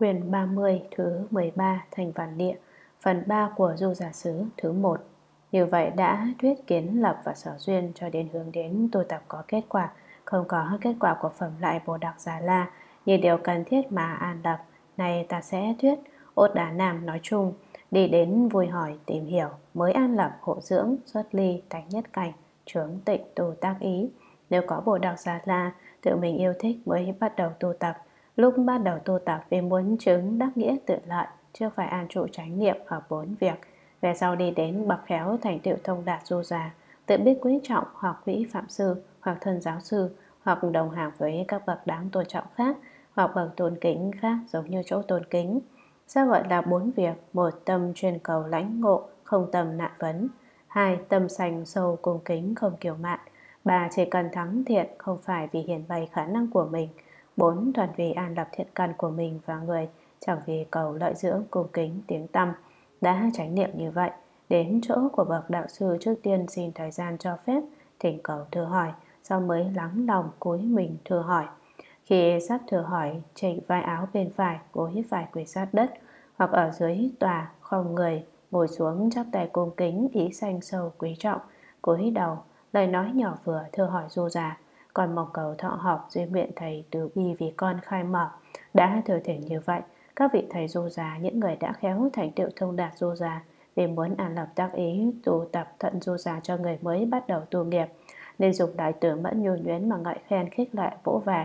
Quyển 30 thứ 13 Thành Văn Địa, phần 3 của Du Giả Sứ thứ 1. Như vậy đã thuyết kiến lập và sở duyên cho đến hướng đến tu tập có kết quả, không có kết quả của phẩm lại Bồ Đạc Già La như điều cần thiết mà an lập. Này ta sẽ thuyết Ốt Đá Nam nói chung, đi đến vui hỏi tìm hiểu, mới an lập hộ dưỡng, xuất ly, tánh nhất cảnh, chướng tịnh tu tác ý. Nếu có Bồ Đạc Già La, tự mình yêu thích mới bắt đầu tu tập. Lúc bắt đầu tu tập vì muốn chứng đắc nghĩa tự lợi, chưa phải an trụ chánh niệm ở 4 việc. Về sau đi đến bậc khéo thành tựu thông đạt du già, tự biết quý trọng hoặc quý phạm sư, hoặc thân giáo sư, hoặc đồng hàng với các bậc đáng tôn trọng khác, hoặc bậc tôn kính khác giống như chỗ tôn kính. Sao gọi là 4 việc? 1. Tâm chuyên cầu lãnh ngộ, không tâm nạn vấn. 2. Tâm sành sâu cung kính, không kiêu mạn. 3. Chỉ cần thắng thiện, không phải vì hiển bày khả năng của mình. 4. Thuần vì an lập thiện căn của mình và người, chẳng vì cầu lợi dưỡng cung kính tiếng tăm. Đã chánh niệm như vậy, đến chỗ của bậc đạo sư trước tiên xin thời gian cho phép, thỉnh cầu thưa hỏi, sau mới lắng lòng cúi mình thưa hỏi. Khi sắp thưa hỏi, chỉnh vai áo bên phải, gối phải quỳ sát đất, hoặc ở dưới tòa không người, ngồi xuống chắp tay cung kính, ý xanh sâu quý trọng, cúi đầu, lời nói nhỏ vừa thưa hỏi du già. Còn mong cầu thọ học duyên nguyện thầy từ bi vì con khai mở. Đã thừa thể như vậy, các vị thầy du già, những người đã khéo thành tựu thông đạt du già, vì muốn an lập tác ý tu tập thận du già cho người mới bắt đầu tu nghiệp, nên dùng đại từ mẫn nhu nhuyến mà ngợi khen khích lệ vỗ về.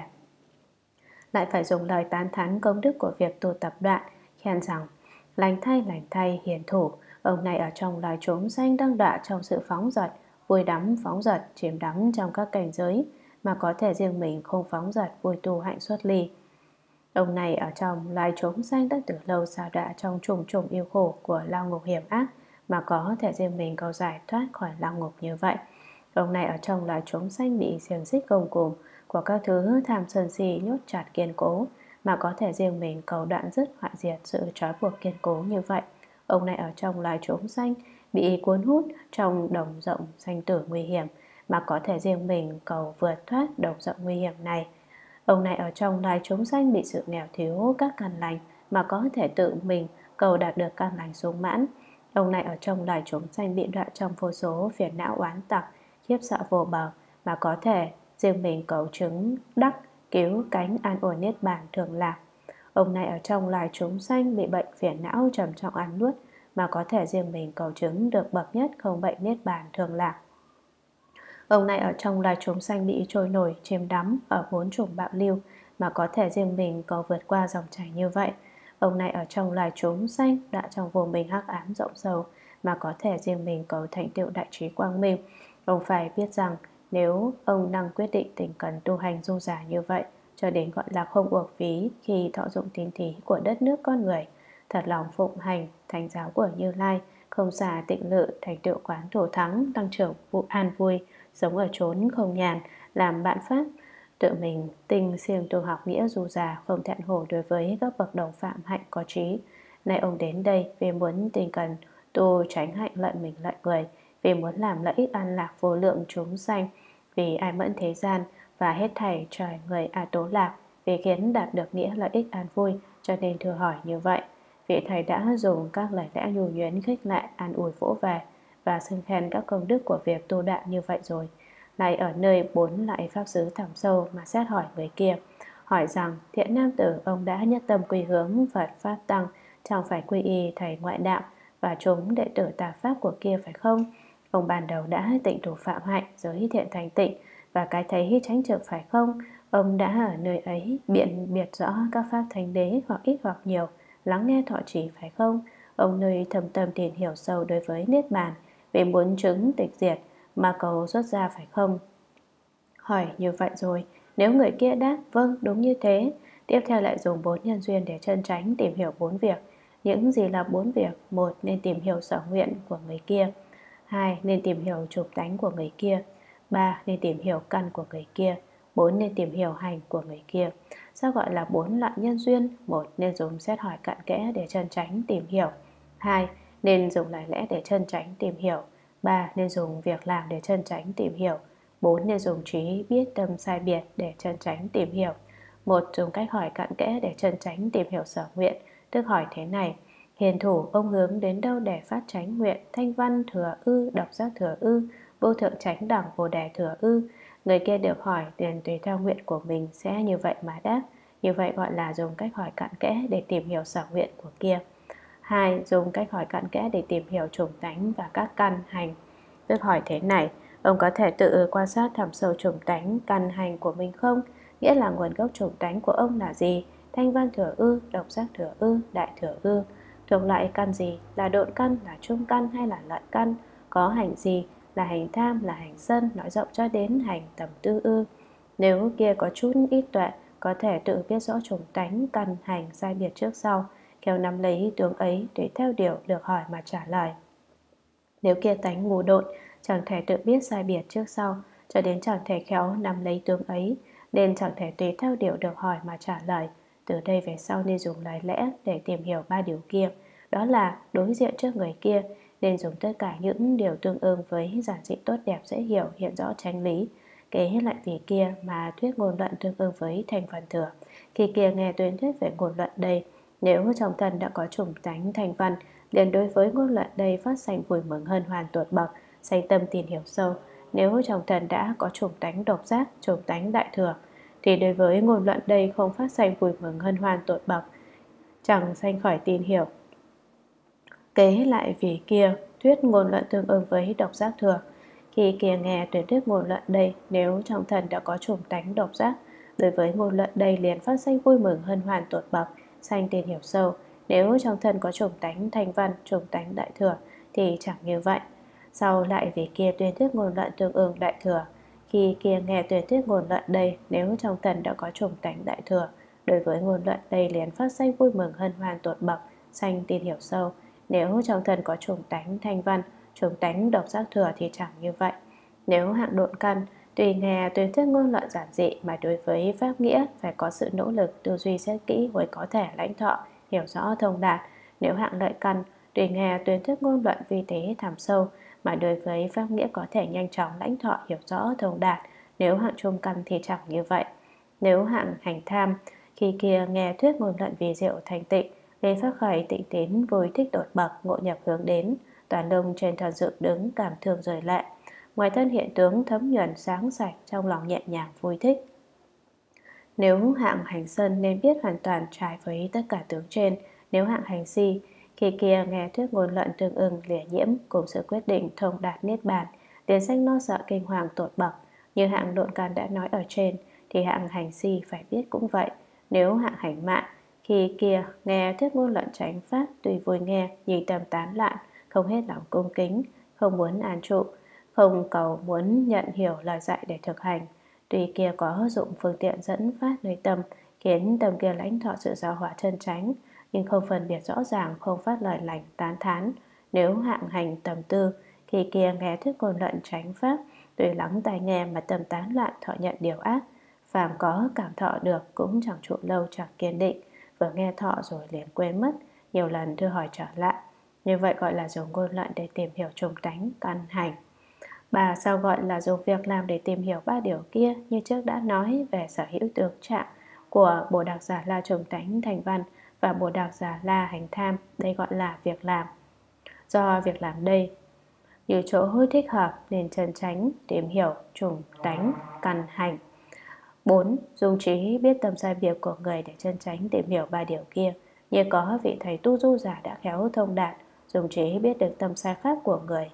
Lại phải dùng lời tán thán công đức của việc tu tập đoạn, khen rằng lành thay hiền thủ. Ông này ở trong loài chúng sanh đang đọa trong sự phóng dật, vui đắm phóng dật, chiếm đắm trong các cảnh giới, mà có thể riêng mình không phóng dật, vui tu hạnh xuất ly. Ông này ở trong loài chúng sanh đã từ lâu sao đọa trong trùng trùng yêu khổ của lao ngục hiểm ác, mà có thể riêng mình cầu giải thoát khỏi lao ngục như vậy. Ông này ở trong loài chúng sanh bị xiềng xích gông cùm của các thứ tham sân si nhốt chặt kiên cố, mà có thể riêng mình cầu đoạn dứt hoại diệt sự trói buộc kiên cố như vậy. Ông này ở trong loài chúng sanh bị cuốn hút trong đồng rộng sanh tử nguy hiểm, mà có thể riêng mình cầu vượt thoát đồng rộng nguy hiểm này. Ông này ở trong loài chúng sanh bị sự nghèo thiếu các căn lành, mà có thể tự mình cầu đạt được căn lành sung mãn. Ông này ở trong loài chúng sanh bị đọa trong vô số phiền não oán tặc, khiếp sợ vô bờ, mà có thể riêng mình cầu chứng đắc cứu cánh an ổn niết bàn thường lạc. Ông này ở trong loài chúng sanh bị bệnh phiền não trầm trọng ăn nuốt, mà có thể riêng mình cầu chứng được bậc nhất không bệnh niết bàn thường lạc. Ông này ở trong loài chúng sanh bị trôi nổi, chiếm đắm ở 4 chủng bạo lưu, mà có thể riêng mình cầu vượt qua dòng chảy như vậy. Ông này ở trong loài chúng sanh đã trong vô minh hắc ám rộng sâu, mà có thể riêng mình cầu thành tựu đại trí quang minh. Ông phải biết rằng nếu ông năng quyết định tình cần tu hành du giả như vậy, cho đến gọi là không uổng phí khi thọ dụng tín thí của đất nước con người, thật lòng phụng hành thánh giáo của Như Lai, không xả tịnh lự, thành tựu quán thủ thắng, tăng trưởng vụ an vui, sống ở chốn không nhàn, làm bạn pháp, tự mình tinh siêng tu học nghĩa du già, không thẹn hổ đối với các bậc đồng phạm hạnh có trí. Nay ông đến đây vì muốn tình cần tu tránh hạnh lợi mình lợi người, vì muốn làm lợi ích an lạc vô lượng chúng sanh, vì ai mẫn thế gian và hết thảy trời người A Tố Lạc, vì khiến đạt được nghĩa lợi ích an vui, cho nên thưa hỏi như vậy. Vị thầy đã dùng các lời lẽ nhu nhuyến khích lệ an ủi vỗ về và xưng khen các công đức của việc tu đạo như vậy rồi, lại ở nơi 4 loại pháp xứ thẳm sâu mà xét hỏi người kia, hỏi rằng thiện nam tử, ông đã nhất tâm quy hướng Phật pháp tăng, chẳng phải quy y thầy ngoại đạo và chúng đệ tử tà pháp của kia phải không? Ông ban đầu đã tịnh thủ phạm hạnh, giới thiện thành tịnh và cái thấy tránh trực phải không? Ông đã ở nơi ấy biện biệt rõ các pháp thánh đế hoặc ít hoặc nhiều, lắng nghe thọ trì phải không? Ông nơi thầm tâm tìm hiểu sâu đối với niết bàn, vì muốn chứng tịch diệt mà cầu xuất ra phải không? Hỏi như vậy rồi, nếu người kia đáp vâng đúng như thế, tiếp theo lại dùng 4 nhân duyên để chân tránh tìm hiểu 4 việc. Những gì là 4 việc? 1. Nên tìm hiểu sở nguyện của người kia. 2. Nên tìm hiểu chụp tánh của người kia. 3. Nên tìm hiểu căn của người kia. 4. Nên tìm hiểu hành của người kia. Sao gọi là 4 loại nhân duyên? 1. Nên dùng xét hỏi cặn kẽ để chân tránh tìm hiểu. 2. Nên dùng lời lẽ để chân tránh tìm hiểu. 3. Nên dùng việc làm để chân tránh tìm hiểu. 4. Nên dùng trí biết tâm sai biệt để chân tránh tìm hiểu. Một, dùng cách hỏi cặn kẽ để chân chánh tìm hiểu sở nguyện, tức hỏi thế này: hiền thủ, ông hướng đến đâu để phát chánh nguyện? Thanh văn thừa ư, độc giác thừa ư, vô thượng chánh đẳng bồ đề thừa ư? Người kia được hỏi liền tùy theo nguyện của mình sẽ như vậy mà đáp. Như vậy gọi là dùng cách hỏi cặn kẽ để tìm hiểu sở nguyện của kia. 2. Dùng cách hỏi cặn kẽ để tìm hiểu chủng tánh và các căn hành, tức hỏi thế này: ông có thể tự quan sát thẳm sâu chủng tánh căn hành của mình không? Nghĩa là nguồn gốc chủng tánh của ông là gì? Thanh văn thừa ư, độc giác thừa ư, đại thừa ư? Thuộc loại căn gì? Là độn căn, là trung căn hay là lợi căn? Có hành gì? Là hành tham, là hành sân, nói rộng cho đến hành tầm tư ư? Nếu kia có chút ít tuệ, có thể tự biết rõ chủng tánh căn hành sai biệt trước sau, khéo nắm lấy tướng ấy để theo điều được hỏi mà trả lời. Nếu kia tánh ngu độn, chẳng thể tự biết sai biệt trước sau, cho đến chẳng thể khéo nắm lấy tướng ấy, nên chẳng thể tùy theo điều được hỏi mà trả lời. Từ đây về sau nên dùng lời lẽ để tìm hiểu ba điều kia. Đó là đối diện trước người kia, nên dùng tất cả những điều tương ưng với giản dị tốt đẹp dễ hiểu, hiện rõ chánh lý. Kế lại vì kia mà thuyết ngôn luận tương ưng với thành phần thừa. Khi kia nghe tuyên thuyết về ngôn luận đây, nếu trong thân đã có chủng tánh thành văn, liền đối với ngôn luận đây phát sanh vui mừng hân hoan tột bậc, sanh tâm tin hiểu sâu. Nếu trong thần đã có chủng tánh độc giác, chủng tánh đại thừa, thì đối với ngôn luận đây không phát sanh vui mừng hân hoan tột bậc, chẳng sanh khỏi tin hiểu. Kế lại vì kia thuyết ngôn luận tương ưng với độc giác thừa. Khi kia nghe tuyên thuyết ngôn luận đây, nếu trong thần đã có chủng tánh độc giác, đối với ngôn luận đây liền phát sanh vui mừng hân hoan tột bậc, sanh tin hiểu sâu. Nếu trong thân có chủng tánh thanh văn, chủng tánh đại thừa thì chẳng như vậy. Sau lại vì kia tuyên thuyết ngôn luận tương ưng đại thừa. Khi kia nghe tuyên thuyết ngôn luận đây, nếu trong thân đã có chủng tánh đại thừa, đối với ngôn luận đây liền phát sanh vui mừng hân hoan tột bậc, sanh tin hiểu sâu. Nếu trong thân có chủng tánh thanh văn, chủng tánh độc giác thừa thì chẳng như vậy. Nếu hạng độn căn, tùy nghe tuyên thuyết ngôn luận giản dị mà đối với pháp nghĩa phải có sự nỗ lực tư duy xét kỹ mới có thể lãnh thọ, hiểu rõ thông đạt. Nếu hạng lợi căn, tùy nghe tuyên thuyết ngôn luận vi tế thẳm sâu mà đối với pháp nghĩa có thể nhanh chóng lãnh thọ, hiểu rõ thông đạt. Nếu hạng trung căn thì chẳng như vậy. Nếu hạng hành tham, khi kia nghe thuyết ngôn luận vì diệu thành tịnh, lên phát khởi tịnh tín vui thích đột bậc, ngộ nhập hướng đến, toàn lông trên thần dựng đứng cảm thương rời lệ, ngoài thân hiện tướng thấm nhuần sáng sạch, trong lòng nhẹ nhàng vui thích. Nếu hạng hành sân nên biết hoàn toàn trái với tất cả tướng trên. Nếu hạng hành si, khi kia nghe thuyết ngôn luận tương ưng lìa nhiễm cùng sự quyết định thông đạt niết bàn, liền sanh lo sợ kinh hoàng tột bậc. Như hạng độn căn đã nói ở trên, thì hạng hành si phải biết cũng vậy. Nếu hạng hành mạn, khi kia nghe thuyết ngôn luận chánh pháp, tùy vui nghe, nhìn tâm tán loạn, không hết lòng cung kính, không muốn an trụ, không cầu muốn nhận hiểu lời dạy để thực hành. Tuy kia có dụng phương tiện dẫn phát nơi tâm, khiến tâm kia lãnh thọ sự giáo hóa chân chánh, nhưng không phân biệt rõ ràng, không phát lời lành tán thán. Nếu hạng hành tầm tư, khi kia nghe thuyết ngôn luận chánh pháp, tùy lắng tai nghe mà tâm tán loạn, thọ nhận điều ác. Phàm có cảm thọ được cũng chẳng trụ lâu, chẳng kiên định, vừa nghe thọ rồi liền quên mất, nhiều lần đưa hỏi trở lại. Như vậy gọi là dùng ngôn luận để tìm hiểu chủng tánh căn hành. Bà sao gọi là dùng việc làm để tìm hiểu ba điều kia, như trước đã nói về sở hữu tướng trạng của Bồ Đạc Giả La chủng tánh thành văn và Bồ Đạc Giả La hành tham, đây gọi là việc làm. Do việc làm đây như chỗ thích hợp nên chân chánh tìm hiểu chủng tánh căn hành. 4. Dùng trí biết tâm sai biệt của người để chân chánh tìm hiểu ba điều kia. Như có vị thầy tu du giả đã khéo thông đạt, dùng trí biết được tâm sai khác của người.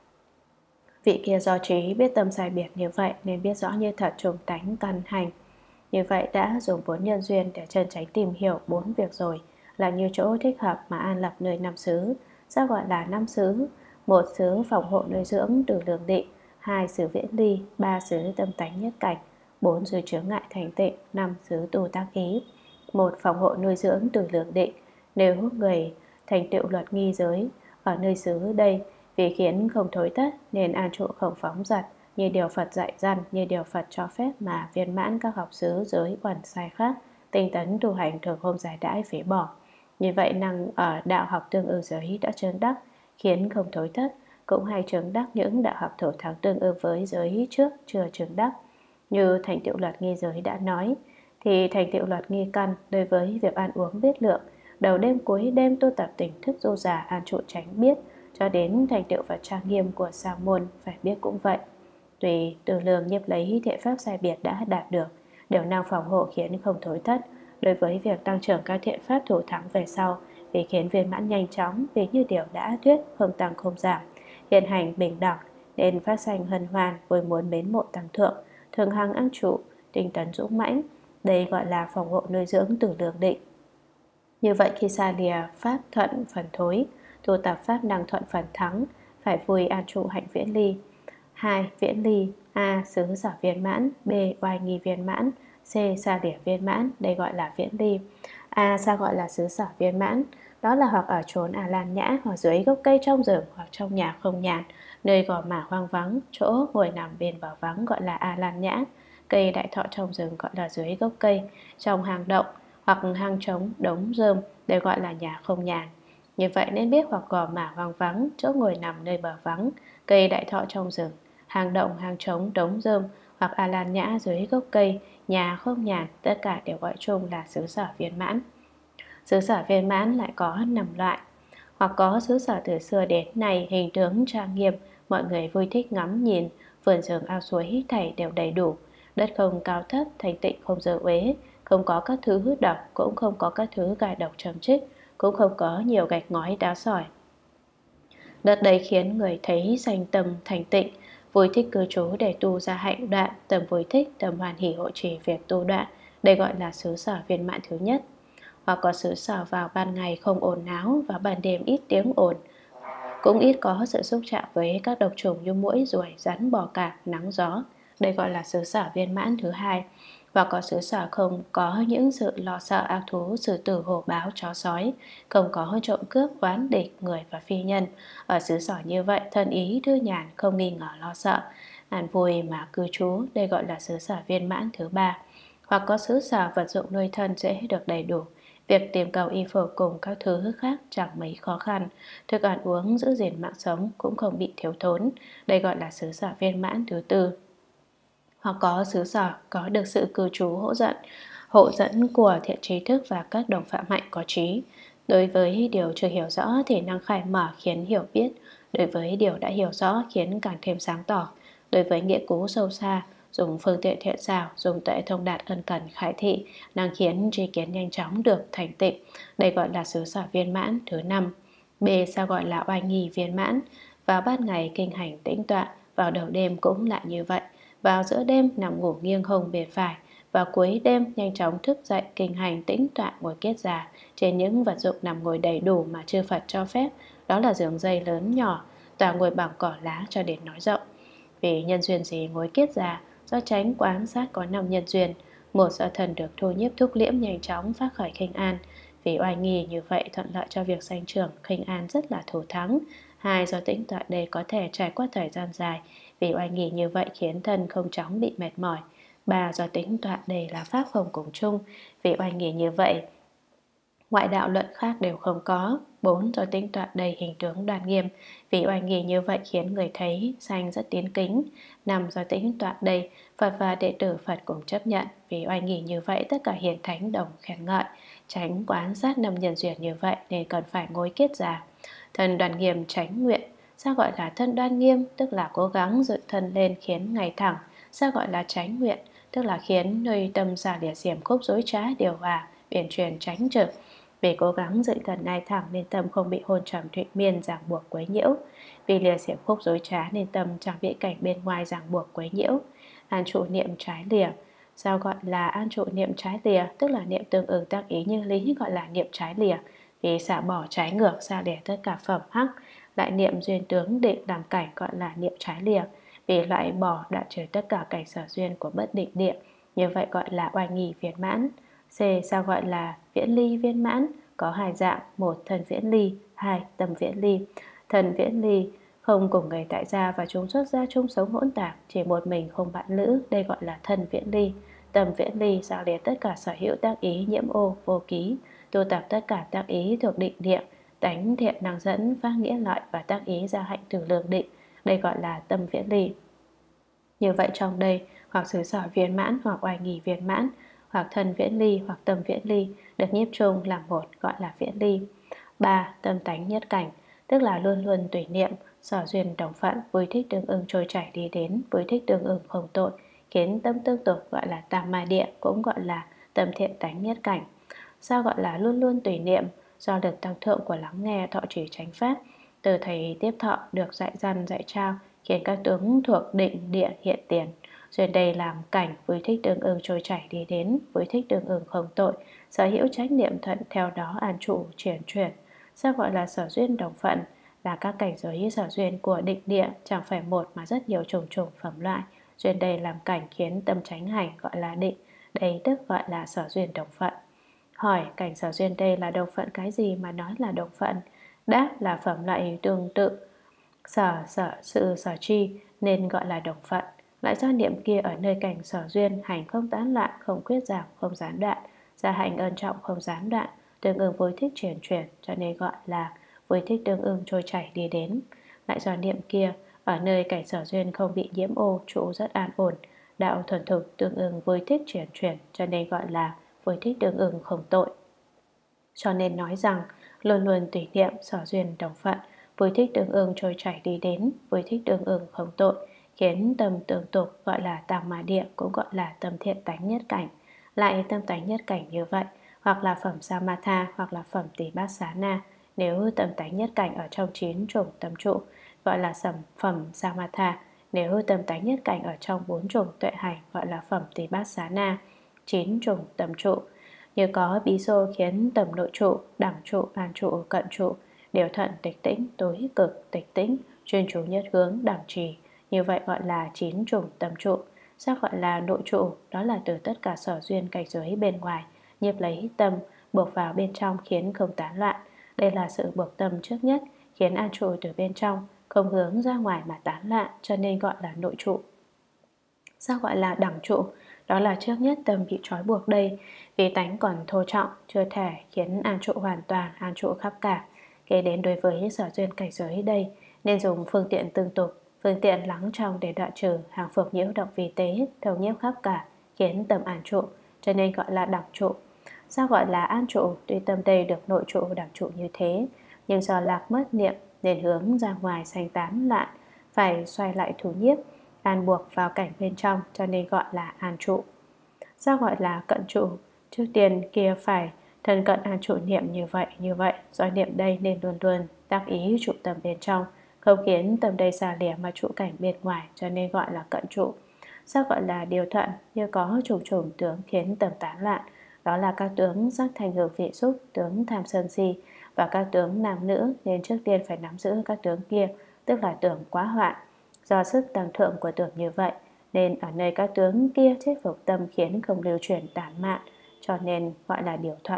Vị kia do trí biết tâm sai biệt như vậy nên biết rõ như thật chủng tánh căn hành. Như vậy đã dùng 4 nhân duyên để chân chánh tìm hiểu 4 việc rồi, là như chỗ thích hợp mà an lập nơi 5 xứ. Sao gọi là 5 xứ? 1 xứ phòng hộ nuôi dưỡng từ lương định, 2 xứ viễn ly, 3 xứ tâm tánh nhất cảnh, 4 xứ chướng ngại thành tịnh, 5 xứ tu tác ý. 1. Phòng hộ nuôi dưỡng từ lương định. Nếu người thành tựu luật nghi giới ở nơi xứ đây, vì khiến không thối thất nên an trụ không phóng dật, như điều Phật dạy dân, như điều Phật cho phép mà viên mãn các học xứ giới quẩn sai khác, tinh tấn tu hành thường không giải đãi phế bỏ. Như vậy năng ở đạo học tương ưng giới đã chứng đắc, khiến không thối thất, cũng hay chứng đắc những đạo học thổ thắng tương ưng với giới trước chưa chứng đắc. Như thành tựu luật nghi giới đã nói, thì thành tựu luật nghi căn đối với việc ăn uống biết lượng. Đầu đêm cuối đêm tu tập tỉnh thức du già an trụ tránh biết, cho đến thành tựu và trang nghiêm của sa môn phải biết cũng vậy. Tùy từ lường nhiếp lấy thiện pháp sai biệt đã đạt được, đều năng phòng hộ khiến không thối thất. Đối với việc tăng trưởng các thiện pháp thủ thắng về sau, vì khiến viên mãn nhanh chóng, vì như điều đã thuyết không tăng không giảm, hiện hành bình đẳng, nên phát sanh hân hoan với muốn mến mộ tăng thượng, thường hằng an trụ, tinh tấn dũng mãnh. Đây gọi là phòng hộ nuôi dưỡng từ lường định. Như vậy khi xa lìa pháp thuận phần thối, tu tập pháp năng thuận phần thắng, phải vui an trụ hạnh viễn ly. 2. Viễn ly: A. Xứ sở viên mãn. B. Oai nghi viên mãn. C. Xa lìa viên mãn. Đây gọi là viễn ly. A. Sao gọi là xứ sở viên mãn? Đó là hoặc ở chốn à lan nhã, hoặc dưới gốc cây trong rừng, hoặc trong nhà không nhàn, nơi gò mả hoang vắng, chỗ ngồi nằm bên bờ vắng gọi là a lan nhã. Cây đại thọ trong rừng gọi là dưới gốc cây. Trong hang động hoặc hang trống, đống rơm đều gọi là nhà không nhàn. Như vậy nên biết hoặc gò mả hoang vắng, chỗ ngồi nằm nơi bờ vắng, cây đại thọ trong rừng, hang động, hang trống, đống rơm hoặc a lan nhã dưới gốc cây, nhà không nhàn, tất cả đều gọi chung là xứ sở viên mãn. Xứ sở viên mãn lại có 5 loại. Hoặc có xứ sở từ xưa đến nay hình tướng trang nghiêm, mọi người vui thích ngắm nhìn, vườn rừng ao suối thảy đều đầy đủ, đất không cao thấp, thanh tịnh không dơ uế, không có các thứ độc, cũng không có các thứ gai độc châm chích, cũng không có nhiều gạch ngói đá sỏi. Đất đấy khiến người thấy sanh tâm thành tịnh, vui thích cư trú để tu ra hạnh đoạn, tâm vui thích, tâm hoàn hỷ hộ trì việc tu đoạn. Đây gọi là xứ sở viên mãn thứ nhất. Hoặc có xứ sở vào ban ngày không ồn náo, và ban đêm ít tiếng ồn, cũng ít có sự xúc chạm với các độc trùng như muỗi, ruồi, rắn, bò cạp, nắng gió. Đây gọi là xứ sở viên mãn thứ hai. Và có xứ sở không có những sự lo sợ ác thú, sử tử, hổ báo, chó sói, không có trộm cướp, oán địch, người và phi nhân. Ở xứ sở như vậy, thân ý thư nhàn, không nghi ngờ lo sợ, an vui mà cư trú. Đây gọi là xứ sở viên mãn thứ ba. Hoặc có xứ sở vật dụng nuôi thân dễ được đầy đủ, việc tìm cầu y phục cùng các thứ khác chẳng mấy khó khăn, thức ăn uống giữ gìn mạng sống cũng không bị thiếu thốn. Đây gọi là xứ sở viên mãn thứ tư. Hoặc có xứ sở có được sự cư trú hộ dẫn của thiện trí thức và các đồng phạm hạnh có trí. Đối với điều chưa hiểu rõ thì năng khai mở khiến hiểu biết, đối với điều đã hiểu rõ khiến càng thêm sáng tỏ. Đối với nghĩa cú sâu xa, dùng phương tiện thiện xảo, dùng tuệ thông đạt ân cần khải thị, năng khiến tri kiến nhanh chóng được thành tịnh. Đây gọi là xứ sở viên mãn thứ năm. B. Sao gọi là oai nghi viên mãn? Vào ban ngày kinh hành tĩnh tọa, vào đầu đêm cũng lại như vậy. Vào giữa đêm nằm ngủ nghiêng hông bên phải, vào cuối đêm nhanh chóng thức dậy kinh hành tĩnh tọa ngồi kiết già trên những vật dụng nằm ngồi đầy đủ mà chư Phật cho phép. Đó là giường dây lớn nhỏ, toàn ngồi bằng cỏ lá cho đến nói rộng. Vì nhân duyên gì ngồi kiết già? Do tránh quán sát có 5 nhân duyên. Một, do thần được thu nhiếp thúc liễm nhanh chóng phát khởi khinh an, vì oai nghi như vậy thuận lợi cho việc sanh trưởng khinh an rất là thủ thắng. Hai, do tĩnh tọa đây có thể trải qua thời gian dài, vì oai nghi như vậy khiến thân không chóng bị mệt mỏi. Ba, do tĩnh tọa đây là pháp không cùng chung, vì oai nghi như vậy ngoại đạo luận khác đều không có. 4. Do tĩnh tọa đầy hình tướng đoan nghiêm, vì oai nghi như vậy khiến người thấy sanh rất tín kính. 5. Do tĩnh tọa đầy Phật và đệ tử Phật cùng chấp nhận, vì oai nghi như vậy tất cả hiền thánh đồng khen ngợi. Tránh quán sát 5 nhân duyên như vậy nên cần phải ngồi kiết già. Thân đoan nghiêm tránh nguyện. Sao gọi là thân đoan nghiêm? Tức là cố gắng dựng thân lên khiến ngày thẳng. Sao gọi là tránh nguyện? Tức là khiến nơi tâm xa lìa xiềm khúc dối trá điều hòa, uyển chuyển tránh trực. Vì cố gắng dựng thân ngay thẳng nên tâm không bị hôn trầm thụy miên ràng buộc quấy nhiễu. Vì lìa xiềm khúc dối trá nên tâm chẳng bị cảnh bên ngoài ràng buộc quấy nhiễu. An trụ niệm trái lìa. Sao gọi là an trụ niệm trái lìa? Tức là niệm tương ứng tác ý như lý gọi là niệm trái lìa. Vì xả bỏ trái ngược, xa lìa tất cả phẩm hắc. Lại niệm duyên tướng định làm cảnh gọi là niệm trái lìa. Vì loại bỏ đoạn trừ tất cả cảnh sở duyên của bất định địa, như vậy gọi là oai nghi viên mãn. C. Sao gọi là viễn ly viên mãn? Có hai dạng: một, thân viễn ly; hai, tâm viễn ly. Thân viễn ly không cùng người tại gia và chúng xuất gia chung sống hỗn tạp, chỉ một mình không bạn lữ, đây gọi là thân viễn ly. Tâm viễn ly sao liệt tất cả sở hữu tác ý nhiễm ô vô ký, tu tập tất cả tác ý thuộc định địa, tánh thiện năng dẫn phát nghĩa lợi và tác ý ra hạnh từ lương định, đây gọi là tâm viễn ly. Như vậy trong đây hoặc xứ sở viên mãn hoặc oai nghi viên mãn hoặc thân viễn ly hoặc tâm viễn ly được nhiếp chung làm một gọi là viễn ly. 3. Tâm tánh nhất cảnh, tức là luôn luôn tùy niệm, sở duyên đồng phận, vui thích tương ưng trôi chảy đi đến, vui thích tương ưng không tội, khiến tâm tương tục gọi là tam ma địa, cũng gọi là tâm thiện tánh nhất cảnh. Sao gọi là luôn luôn tùy niệm? Do lực tăng thượng của lắng nghe thọ trì chánh pháp, từ thầy tiếp thọ được dạy dăn dạy trao, khiến các tướng thuộc định địa hiện tiền. Duyên đây làm cảnh vui thích tương ưng trôi chảy đi đến, vui thích tương ưng không tội, sở hữu chánh niệm thuận theo đó an trụ chuyển chuyển. Sao gọi là sở duyên đồng phận? Là các cảnh giới sở duyên của định địa chẳng phải một mà rất nhiều trùng trùng phẩm loại. Duyên đây làm cảnh khiến tâm chánh hành gọi là định, đây tức gọi là sở duyên đồng phận. Hỏi cảnh sở duyên đây là đồng phận cái gì mà nói là đồng phận? Đáp là phẩm loại tương tự, sự sở tri nên gọi là đồng phận. Lại do niệm kia ở nơi cảnh sở duyên hành không tán loạn, không quyết giảm, không gián đoạn, gia hành ân trọng không gián đoạn, tương ưng vui thích chuyển chuyển, cho nên gọi là vui thích tương ưng trôi chảy đi đến. Lại do niệm kia ở nơi cảnh sở duyên không bị nhiễm ô, trụ rất an ổn, đạo thuần thục tương ưng vui thích chuyển chuyển, cho nên gọi là vui thích tương ưng không tội. Cho nên nói rằng luôn luôn tùy niệm sở duyên đồng phận, vui thích tương ưng trôi chảy đi đến, vui thích tương ưng không tội, khiến tâm tương tục gọi là tam ma địa, cũng gọi là tâm thiện tánh nhất cảnh. Lại tâm tánh nhất cảnh như vậy, hoặc là phẩm samatha hoặc là phẩm tỷ bát xá na. Nếu tâm tánh nhất cảnh ở trong 9 chủng tâm trụ gọi là phẩm samatha, nếu tâm tánh nhất cảnh ở trong 4 chủng tuệ hành gọi là phẩm tỷ bát xá na. 9 chủng tâm trụ như có bí xô khiến tầm nội trụ, đẳng trụ, an trụ, cận trụ đều thuận tịch tĩnh, tối cực tịch tĩnh, chuyên chú nhất hướng, đẳng trì, như vậy gọi là 9 chủng tâm trụ. Sao gọi là nội trụ? Đó là từ tất cả sở duyên cảnh giới bên ngoài nhiếp lấy tâm, buộc vào bên trong khiến không tán loạn. Đây là sự buộc tâm trước nhất, khiến an trụ từ bên trong không hướng ra ngoài mà tán loạn, cho nên gọi là nội trụ. Sao gọi là đẳng trụ? Đó là trước nhất tâm bị trói buộc đây, vì tánh còn thô trọng, chưa thể khiến an trụ hoàn toàn, an trụ khắp cả. Kế đến đối với sở duyên cảnh giới đây, nên dùng phương tiện tương tục, phương tiện lắng trong để đoạn trừ hàng phục nhiễu động vi tế, thâu nhiếp khắp cả, khiến tâm an trụ, cho nên gọi là đẳng trụ. Sao gọi là an trụ? Tuy tâm đây được nội trụ đẳng trụ như thế, nhưng do lạc mất niệm nên hướng ra ngoài sanh tán loạn, phải xoay lại thủ nhiếp, an buộc vào cảnh bên trong, cho nên gọi là an trụ. Sao gọi là cận trụ? Trước tiên kia phải thân cận an trụ niệm như vậy, do niệm đây nên luôn luôn tác ý trụ tâm bên trong, không khiến tâm đây xa lìa mà trụ cảnh bên ngoài, cho nên gọi là cận trụ. Sao gọi là điều thuận? Như có trùng trùng tướng khiến tâm tán loạn, đó là các tướng sắc thành hưởng vị xúc, tướng tham sân si và các tướng nam nữ, nên trước tiên phải nắm giữ các tướng kia, tức là tưởng quá hoạn. Do sức tăng thượng của tưởng như vậy, nên ở nơi các tướng kia chết phục tâm khiến không lưu chuyển tản mạn, cho nên gọi là điều thuận.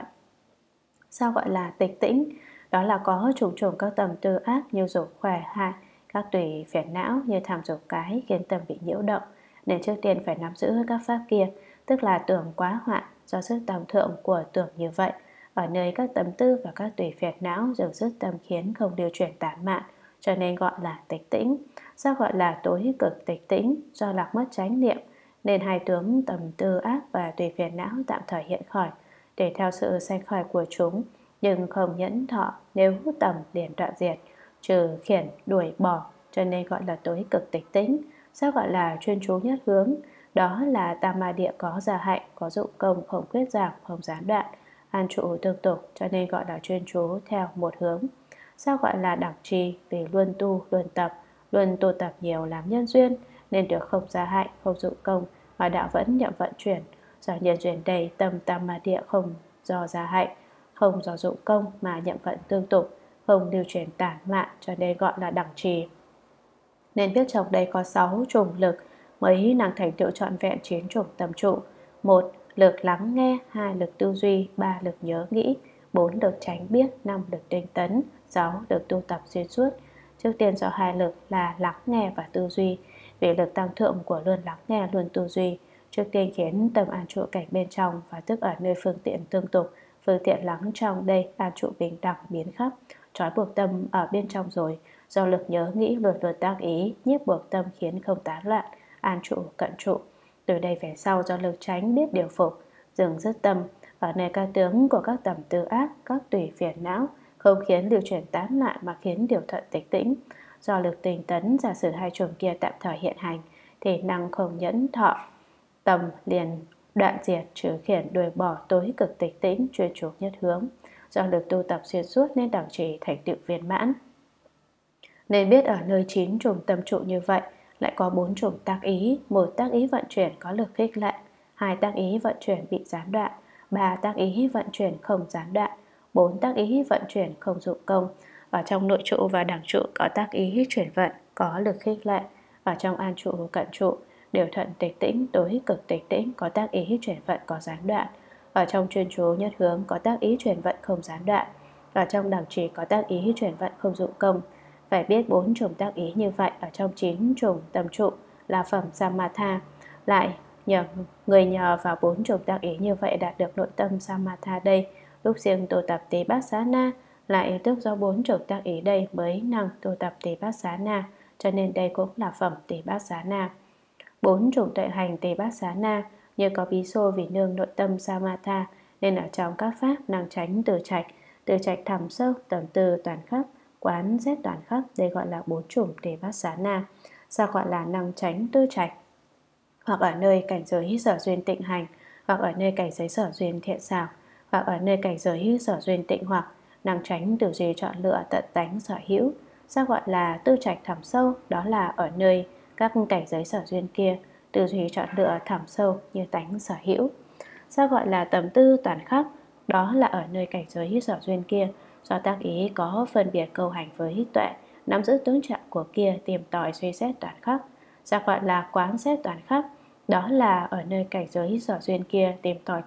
Sao gọi là tịch tĩnh? Đó là có trùng trùng các tầm tư ác như dục khỏe hại, các tùy phiền não như tham dục cái khiến tâm bị nhiễu động, nên trước tiên phải nắm giữ các pháp kia, tức là tưởng quá hoạn. Do sức tăng thượng của tưởng như vậy, ở nơi các tầm tư và các tùy phiền não dừng sức tâm khiến không lưu chuyển tản mạn, cho nên gọi là tịch tĩnh. Sao gọi là tối cực tịch tĩnh? Do lạc mất chánh niệm nên hai tướng tầm tư ác và tùy phiền não tạm thời hiện khỏi, để theo sự sanh khỏi của chúng, nhưng không nhẫn thọ, nếu tầm liền đoạn diệt, trừ khiển đuổi bỏ, cho nên gọi là tối cực tịch tĩnh. Sao gọi là chuyên chú nhất hướng? Đó là tam ma địa có gia hạnh, có dụng công, không quyết giảm, không gián đoạn, an trụ tương tục, cho nên gọi là chuyên chú theo một hướng. Sao gọi là đẳng trì? Vì luôn tu, luôn tu tập nhiều làm nhân duyên, nên được không gia hạnh, không dụng công, mà đạo vẫn nhậm vận chuyển. Do nhân duyên đầy tâm tam ma địa không do gia hạnh, không do dụng công mà nhậm vận tương tục, không lưu truyền tản mạn, cho nên gọi là đẳng trì. Nên biết trong đây có 6 chủng lực mới năng thành tựu trọn vẹn 9 chủng tâm trụ. 1. Lực lắng nghe, 2. Lực tư duy, 3. Lực nhớ nghĩ, 4. Lực tránh biết, 5. Lực tinh tấn, 6. Lực tu tập xuyên suốt. Trước tiên do 2 lực là lắng nghe và tư duy. Vì lực tăng thượng của luôn lắng nghe luôn tư duy, trước tiên khiến tâm an trụ cảnh bên trong, và tức ở nơi phương tiện tương tục. Phương tiện lắng trong đây an trụ bình đẳng biến khắp, trói buộc tâm ở bên trong rồi. Do lực nhớ nghĩ luôn luôn tác ý, nhiếp buộc tâm khiến không tán loạn, an trụ cận trụ. Từ đây về sau do lực tránh biết điều phục, dừng dứt tâm, ở nơi các tướng của các tầm tư ác, các tùy phiền não, không khiến lưu chuyển tán lại mà khiến điều thuận tịch tĩnh. Do lực tinh tấn, giả sử hai chùm kia tạm thời hiện hành, thì năng không nhẫn thọ, tâm liền đoạn diệt, trừ khiển đuổi bỏ tối cực tịch tĩnh, chuyên chú nhất hướng. Do lực tu tập xuyên suốt nên đẳng trì thành tựu viên mãn. Nên biết ở nơi 9 chùm tâm trụ như vậy, lại có 4 chùm tác ý. 1 tác ý vận chuyển có lực khích lệ, 2 tác ý vận chuyển bị gián đoạn, 3 tác ý vận chuyển không gián đoạn, 4 tác ý vận chuyển không dụng công. Ở trong nội trụ và đẳng trụ có tác ý chuyển vận, có lực khích lệ. Ở trong an trụ cận trụ, điều thuận tịch tĩnh, tối cực tịch tĩnh có tác ý chuyển vận có gián đoạn. Ở trong chuyên chú nhất hướng có tác ý chuyển vận không gián đoạn. Ở trong đẳng trì có tác ý chuyển vận không dụng công. Phải biết 4 chùm tác ý như vậy ở trong 9 chùm tâm trụ là phẩm Samatha. Lại người nhờ vào 4 chùm tác ý như vậy đạt được nội tâm Samatha đây, lúc riêng tu tập Tipassana lại tức do 4 chùm tác ý đây mới năng tu tập Tipassana, cho nên đây cũng là phẩm Tipassana. 4 chùm tuệ hành Tipassana như có bí xô vì nương nội tâm Samatha, nên ở trong các pháp năng tránh từ trạch thẳm sâu, tầm tư toàn khắp, quán xét toàn khắp, đây gọi là 4 chùm Tipassana. Sao gọi là năng tránh tư trạch? Hoặc ở nơi cảnh giới sở duyên tịnh hành, hoặc ở nơi cảnh giới sở duyên thiện xảo, hoặc ở nơi cảnh giới sở duyên tịnh hoặc, năng tránh tư duy chọn lựa tận tánh sở hữu. Sao gọi là tư trạch thẳm sâu? Đó là ở nơi các cảnh giới sở duyên kia, tư duy chọn lựa thẳm sâu như tánh sở hữu. Sao gọi là tầm tư toàn khắp? Đó là ở nơi cảnh giới sở duyên kia, do tác ý có phân biệt câu hành với tuệ, nắm giữ tướng trạng của kia, tìm tòi suy xét toàn khắp. Sao gọi là quán xét toàn khắp? Đó là ở nơi cảnh giới sở duyên kia tìm tòi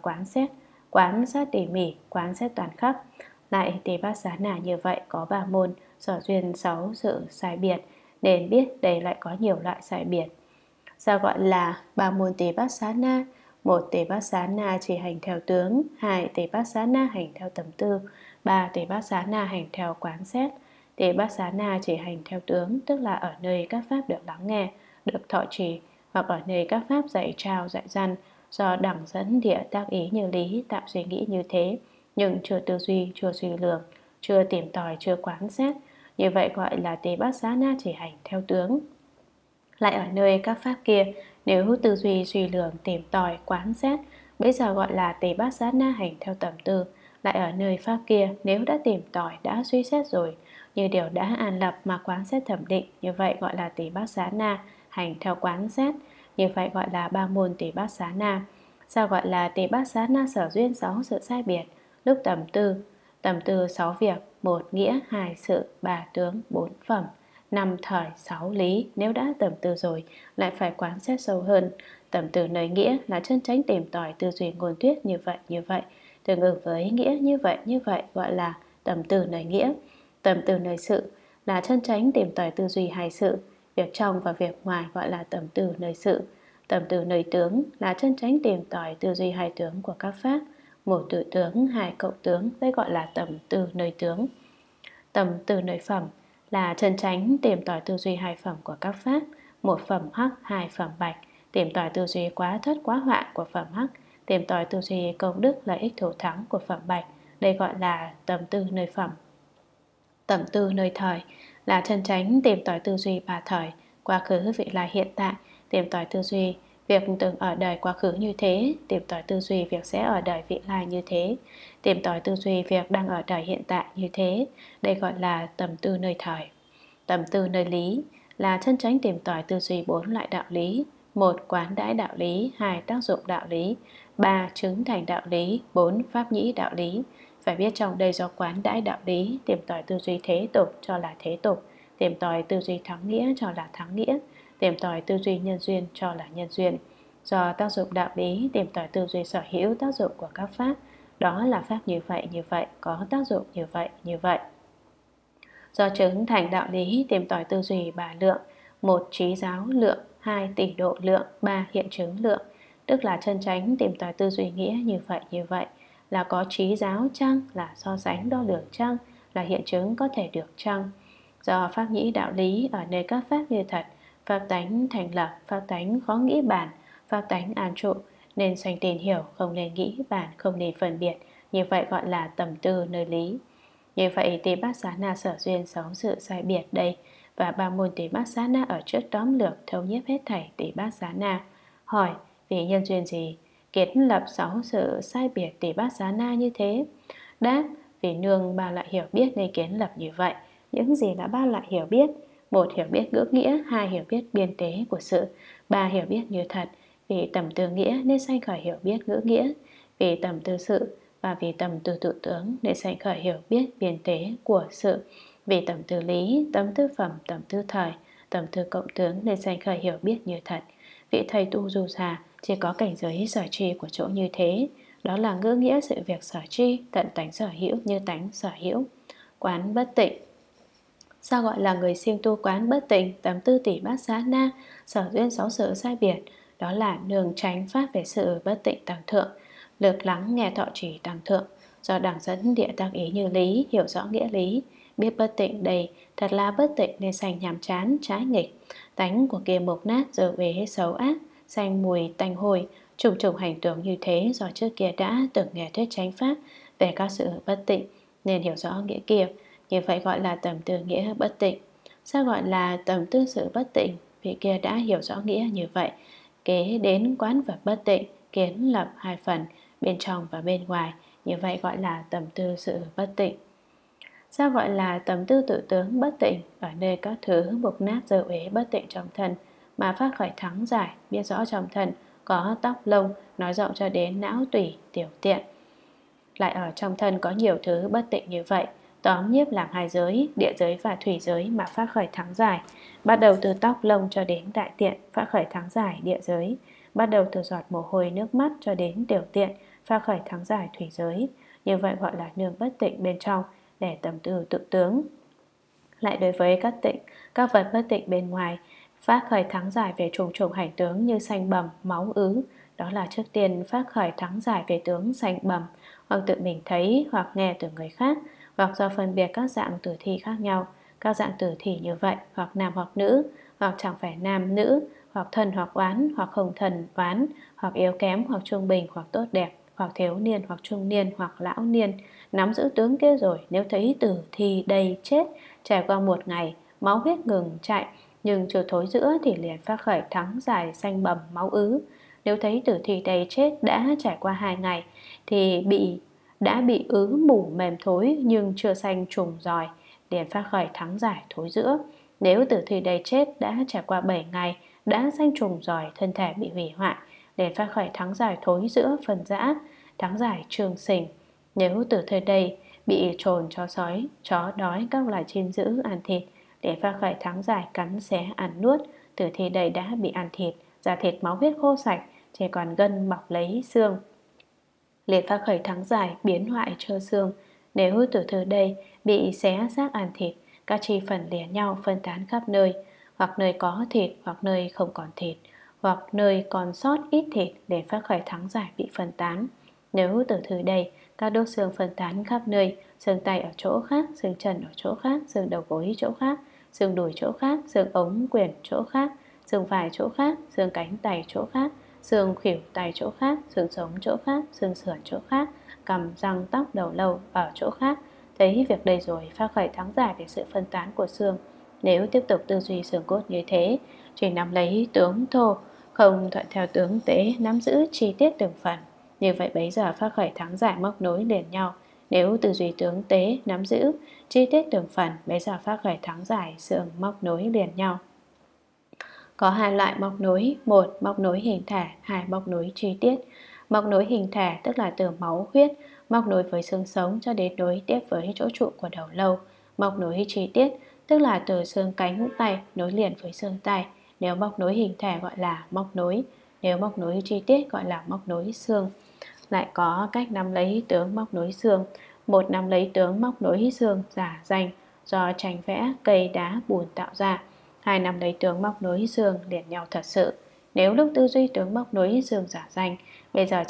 quán sát tỉ mỉ, quán xét toàn khắp. Lại Tipassana như vậy có 3 môn, sở duyên 6 sự sai biệt, nên biết đây lại có nhiều loại sai biệt. Sao gọi là 3 môn Tipassana? 1 Tipassana chỉ hành theo tướng, 2 Tipassana hành theo tầm tư, 3 Tipassana hành theo quán xét. Tipassana chỉ hành theo tướng, tức là ở nơi các pháp được lắng nghe, được thọ trì, hoặc ở nơi các pháp dạy trao dạy dăn, do đẳng dẫn địa tác ý như lý, tạm suy nghĩ như thế, nhưng chưa tư duy, chưa suy lường, chưa tìm tòi, chưa quán xét. Như vậy gọi là Tipassana chỉ hành theo tướng. Lại ở nơi các pháp kia, nếu tư duy suy lường, tìm tòi, quán xét, bây giờ gọi là Tipassana hành theo tầm tư. Lại ở nơi pháp kia, nếu đã tìm tòi, đã suy xét rồi, như điều đã an lập mà quán xét thẩm định, như vậy gọi là Tipassana hành theo quán xét. Như vậy gọi là 3 môn Tipassana. Sao gọi là Tipassana sở duyên 6 sự sai biệt? Lúc tầm tư 6 việc, 1 nghĩa, 2 sự, 3 tướng, 4 phẩm, 5 thời, 6 lý. Nếu đã tầm tư rồi, lại phải quán xét sâu hơn. Tầm tư nơi nghĩa là chân chánh tìm tòi tư duy ngôn thuyết như vậy, tương ứng với nghĩa như vậy gọi là tầm tư nơi nghĩa. Tầm tư nơi sự là chân chánh tìm tòi tư duy hai sự, việc trong và việc ngoài, gọi là tầm tư nơi sự. Tầm tư nơi tướng là chân chánh tìm tòi tư duy hai tướng của các pháp, 1 tự tướng, 2 cộng tướng, đây gọi là tầm tư nơi tướng. Tầm tư nơi phẩm là chân chánh tìm tòi tư duy hai phẩm của các pháp, 1 phẩm hắc, 2 phẩm bạch, tìm tòi tư duy quá thất quá hoại của phẩm hắc, tìm tòi tư duy công đức lợi ích thủ thắng của phẩm bạch, đây gọi là tầm tư nơi phẩm. Tầm tư nơi thời là chân chánh tìm tòi tư duy ba thời, quá khứ, vị lai, hiện tại, tìm tòi tư duy việc từng ở đời quá khứ như thế, tìm tòi tư duy việc sẽ ở đời vị lai như thế, tìm tòi tư duy việc đang ở đời hiện tại như thế, đây gọi là tầm tư nơi thời. Tầm tư nơi lý là chân chánh tìm tòi tư duy 4 loại đạo lý, 1 quán đãi đạo lý, 2 tác dụng đạo lý, 3 chứng thành đạo lý, 4 pháp nhĩ đạo lý. Phải biết trong đây do quán đãi đạo lý, tìm tòi tư duy thế tục cho là thế tục, tìm tòi tư duy thắng nghĩa cho là thắng nghĩa, tìm tòi tư duy nhân duyên cho là nhân duyên. Do tác dụng đạo lý, tìm tòi tư duy sở hữu tác dụng của các pháp, đó là pháp như vậy, có tác dụng như vậy. Do chứng thành đạo lý, tìm tòi tư duy ba lượng, 1 trí giáo lượng, 2 tỷ độ lượng, 3 hiện chứng lượng, tức là chân chánh tìm tòi tư duy nghĩa như vậy, là có trí giáo chăng, là so sánh đo lường chăng, là hiện chứng có thể được chăng. Do pháp nhĩ đạo lý ở nơi các pháp như thật, pháp tánh thành lập, pháp tánh khó nghĩ bàn, pháp tánh an trụ, Nên sanh tin hiểu, không nên nghĩ bàn, không nên phân biệt. Như vậy gọi là tầm tư nơi lý. Như vậy Tỳ Bát Xá Na sở duyên 6 sự sai biệt đây. Và ba môn Tỳ Bát Xá Na ở trước tóm lược thấu nhiếp hết thảy Tỳ Bát Xá Na. Hỏi vì nhân duyên gì kiến lập 6 sự sai biệt Tỳ Bát Xá Na như thế? Đáp vì nương ba loại hiểu biết nên kiến lập như vậy. Những gì là ba loại hiểu biết? Một, hiểu biết ngữ nghĩa. Hai, hiểu biết biên tế của sự. Ba, hiểu biết như thật. Vì tầm tư nghĩa nên sanh khởi hiểu biết ngữ nghĩa. Vì tầm tư sự và vì tầm tư tự tướng nên sanh khởi hiểu biết biên tế của sự. Vì tầm tư lý, tầm tư phẩm, tầm tư thời, tầm tư cộng tướng nên sanh khởi hiểu biết như thật. Vị thầy tu dù già chỉ có cảnh giới sở tri của chỗ như thế. Đó là ngữ nghĩa sự việc sở tri, tận tánh sở hữu như tánh sở hữu. Quán bất tịnh. Sao gọi là người siêng tu quán bất tịnh? Tầm tư Tỷ Bát Xá Na sở duyên 6 sự sai biệt. Đó là nương tránh pháp về sự bất tịnh tăng thượng, lược lắng nghe thọ trì tăng thượng, do đẳng dẫn địa tăng ý như lý, hiểu rõ nghĩa lý, biết bất tịnh đây thật là bất tịnh nên sanh nhàm chán, trái nghịch. Tánh của kia mục nát, giờ về hết xấu ác, sanh mùi tanh hôi, trùng trùng hành tưởng như thế do trước kia đã từng nghe thuyết chánh pháp về các sự bất tịnh nên hiểu rõ nghĩa kia. Như vậy gọi là tầm tư nghĩa bất tịnh. Sao gọi là tầm tư sự bất tịnh? Vị kia đã hiểu rõ nghĩa như vậy. Kế đến quán vật bất tịnh, kiến lập hai phần, bên trong và bên ngoài. Như vậy gọi là tầm tư sự bất tịnh. Sao gọi là tầm tư tự tướng bất tịnh? Ở nơi các thứ mục nát dơ uế bất tịnh trong thân mà phát khởi thắng giải, biết rõ trong thân có tóc lông, nói rộng cho đến não tủy, tiểu tiện. Lại ở trong thân có nhiều thứ bất tịnh như vậy. Tóm nhiếp làm hai giới, địa giới và thủy giới mà phát khởi thắng giải. Bắt đầu từ tóc lông cho đến đại tiện, phát khởi thắng giải địa giới. Bắt đầu từ giọt mồ hôi nước mắt cho đến tiểu tiện, phát khởi thắng giải thủy giới. Như vậy gọi là nương bất tịnh bên trong để tầm tư tự tướng. Lại đối với các vật bất tịnh bên ngoài, phát khởi thắng giải về trùng trùng hành tướng như sanh bầm, máu ứ. Đó là trước tiên phát khởi thắng giải về tướng sanh bầm, hoặc tự mình thấy hoặc nghe từ người khác, hoặc do phân biệt các dạng tử thi khác nhau. Các dạng tử thi như vậy, hoặc nam hoặc nữ, hoặc chẳng phải nam nữ, hoặc thân hoặc oán, hoặc không thần oán, hoặc yếu kém, hoặc trung bình, hoặc tốt đẹp, hoặc thiếu niên, hoặc trung niên, hoặc lão niên. Nắm giữ tướng kia rồi, nếu thấy tử thi đầy chết, trải qua một ngày, máu huyết ngừng chạy, nhưng chưa thối rữa thì liền phát khởi thắng giải sanh bầm máu ứ. Nếu thấy tử thi đầy chết đã trải qua 2 ngày thì đã bị ứ mủ mềm thối nhưng chưa sanh trùng giòi, liền phát khởi thắng giải thối rữa. Nếu tử thi đầy chết đã trải qua 7 ngày đã sanh trùng giòi, thân thể bị hủy hoại, liền phát khởi thắng giải thối rữa phân rã, thắng giải trường sình. Nếu tử thi đầy bị trồn cho sói, chó đói các loài chim dữ ăn thịt, để phát khởi thắng giải cắn xé ăn nuốt, tử thi đầy đã bị ăn thịt, da thịt máu huyết khô sạch, chỉ còn gân mọc lấy xương, liền phát khởi thắng giải biến hoại trơ xương. Nếu tử thi đây bị xé xác ăn thịt, các chi phần liền nhau phân tán khắp nơi, hoặc nơi có thịt, hoặc nơi không còn thịt, hoặc nơi còn sót ít thịt, để phát khởi thắng giải bị phân tán. Nếu tử thi đây các đốt xương phân tán khắp nơi, xương tay ở chỗ khác, xương chân ở chỗ khác, xương đầu gối chỗ khác, xương đùi chỗ khác, xương ống quyển chỗ khác, xương vai chỗ khác, xương cánh tay chỗ khác, xương khuỷu tay chỗ khác, xương sống chỗ khác, xương sườn chỗ khác, cằm răng tóc đầu lâu ở chỗ khác. Thấy việc đây rồi, phát khởi thắng giải về sự phân tán của xương. Nếu tiếp tục tư duy xương cốt như thế, chỉ nắm lấy tướng thô, không thuận theo tướng tế, nắm giữ chi tiết từng phần, như vậy bấy giờ phát khởi thắng giải móc nối liền nhau. Nếu tư duy tướng tế, nắm giữ chi tiết từng phần, bấy giờ phát khởi thắng giải xương móc nối liền nhau. Có hai loại móc nối: một, móc nối hình thể; hai, móc nối chi tiết. Móc nối hình thể tức là từ máu huyết móc nối với xương sống cho đến nối tiếp với chỗ trụ của đầu lâu. Móc nối chi tiết tức là từ xương cánh tay nối liền với xương tay. Nếu móc nối hình thể gọi là móc nối, nếu móc nối chi tiết gọi là móc nối xương. Lại có cách nắm lấy tướng móc nối xương. Một, nắm lấy tướng móc nối xương giả danh do tranh vẽ, cây, đá, bùn tạo ra. Hai, nắm lấy tướng móc nối xương liền nhau thật sự. Nếu lúc tư duy tướng móc nối xương giả danh, bây giờ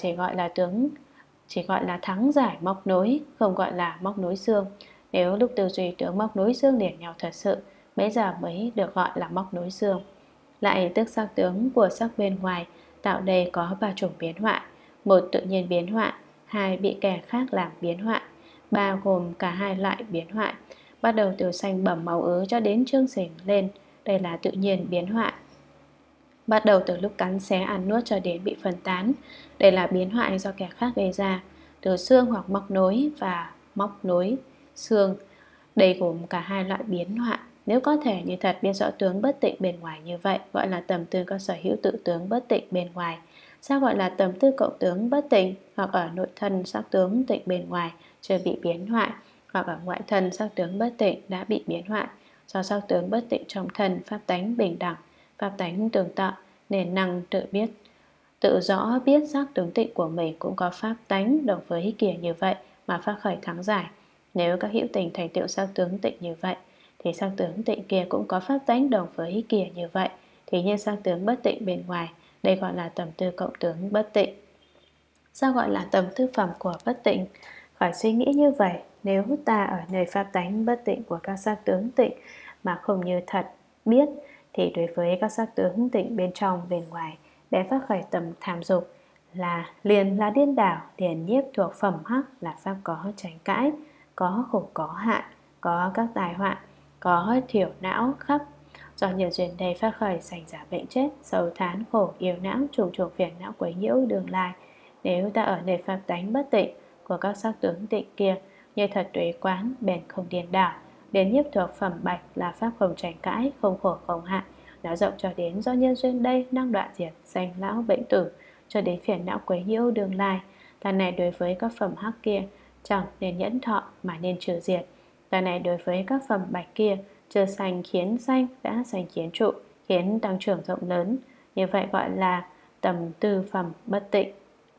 chỉ gọi là thắng giải móc nối, không gọi là móc nối xương. Nếu lúc tư duy tướng móc nối xương liền nhau thật sự, bây giờ mới được gọi là móc nối xương. Lại tức sắc tướng của sắc bên ngoài Tạo đây có 3 chủng biến hoại: một tự nhiên biến hoại, hai bị kẻ khác làm biến hoại, ba gồm cả hai loại biến hoại, bắt đầu từ xanh bầm máu ứ cho đến trương sình lên. Đây là tự nhiên biến hoại, bắt đầu từ lúc cắn xé ăn nuốt cho đến bị phân tán. Đây là biến hoại do kẻ khác gây ra, từ xương hoặc móc nối và móc nối xương. Đây gồm cả hai loại biến hoại. Nếu có thể như thật biết rõ tướng bất tịnh bên ngoài như vậy, gọi là tầm tư có sở hữu tự tướng bất tịnh bên ngoài. Sao gọi là tầm tư cộng tướng bất tịnh? Hoặc ở nội thân sắc tướng tịnh bên ngoài chưa bị biến hoại, hoặc ở ngoại thân sắc tướng bất tịnh đã bị biến hoại. Do sắc tướng bất tịnh trong thân pháp tánh bình đẳng, pháp tánh tương tự, nên năng tự biết, tự rõ biết sắc tướng tịnh của mình cũng có pháp tánh đồng với kia như vậy mà phát khởi thắng giải. Nếu các hữu tình thành tựu sắc tướng tịnh như vậy, thì sắc tướng tịnh kia cũng có pháp tánh đồng với kia như vậy, thì như sắc tướng bất tịnh bên ngoài. Đây gọi là tầm tư cộng tướng bất tịnh. Sao gọi là tầm tư phẩm của bất tịnh? Khỏi suy nghĩ như vậy. Nếu ta ở nơi pháp tánh bất tịnh của các sắc tướng tịnh mà không như thật biết, thì đối với các sắc tướng tịnh bên trong bên ngoài để phát khởi tầm tham dục liền là điên đảo, liền nhiếp thuộc phẩm hắc, là pháp có tranh cãi, có khổ có hạn, có các tai họa, có thiểu não khắp. Do nhân duyên đây phát khởi sanh giả bệnh chết, sầu thán khổ yêu não, trùng trùng phiền não quấy nhiễu đường lai. Nếu ta ở nơi pháp tánh bất tịnh của các sắc tướng tịnh kia, như thật tuệ quán, bền không điên đảo, đến nhiếp thuộc phẩm bạch là pháp không tranh cãi, không khổ không hạn, đã rộng cho đến do nhân duyên đây năng đoạn diệt sanh lão bệnh tử, cho đến phiền não quấy nhiễu đường lai. Ta này đối với các phẩm hắc kia chẳng nên nhẫn thọ mà nên trừ diệt. Ta này đối với các phẩm bạch kia chưa sanh khiến sanh, đã sanh khiến trụ, khiến tăng trưởng rộng lớn. Như vậy gọi là tầm tư phẩm bất tịnh.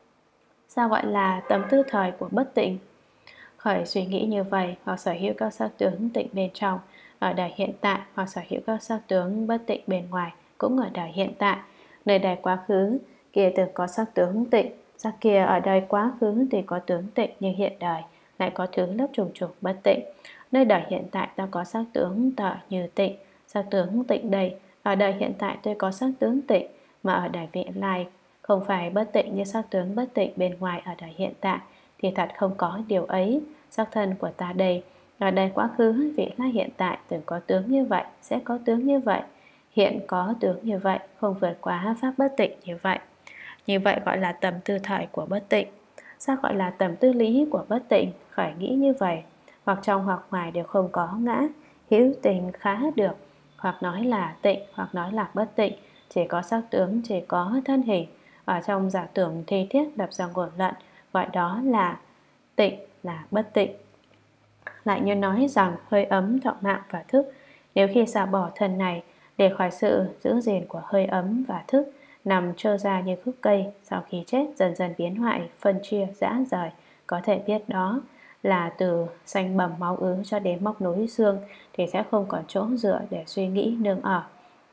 Sao gọi là tầm tư thời của bất tịnh? Khởi suy nghĩ như vậy, hoặc sở hữu các sắc tướng tịnh bên trong ở đời hiện tại, hoặc sở hữu các sắc tướng bất tịnh bên ngoài cũng ở đời hiện tại. Nơi đời quá khứ kia từng có sắc tướng tịnh, sắc kia ở đời quá khứ thì có tướng tịnh, nhưng hiện đời lại có thứ lớp trùng trùng bất tịnh. Nơi đời hiện tại ta có sắc tướng tợ như tịnh, sắc tướng tịnh đây. Ở đời hiện tại tôi có sắc tướng tịnh, mà ở đời vị lai không phải bất tịnh như sắc tướng bất tịnh bên ngoài ở đời hiện tại, thì thật không có điều ấy. Sắc thân của ta đây, ở đời quá khứ, vị lai hiện tại từng có tướng như vậy, sẽ có tướng như vậy, hiện có tướng như vậy, không vượt quá pháp bất tịnh như vậy. Như vậy gọi là tầm tư thời của bất tịnh. Sao gọi là tầm tư lý của bất tịnh? Khởi nghĩ như vậy, hoặc trong hoặc ngoài đều không có ngã, hữu tình khá được, hoặc nói là tịnh, hoặc nói là bất tịnh, chỉ có sắc tướng, chỉ có thân hình. Ở trong giả tưởng thi thiết lập ra nguồn luận, gọi đó là tịnh, là bất tịnh. Lại như nói rằng hơi ấm thọ mạng và thức, nếu khi xả bỏ thân này để khỏi sự giữ gìn của hơi ấm và thức, nằm trơ ra như khúc cây, sau khi chết dần dần biến hoại, phân chia, rã rời, có thể biết đó là từ xanh bầm máu ứ cho đến móc nối xương, thì sẽ không còn chỗ dựa để suy nghĩ nương ở.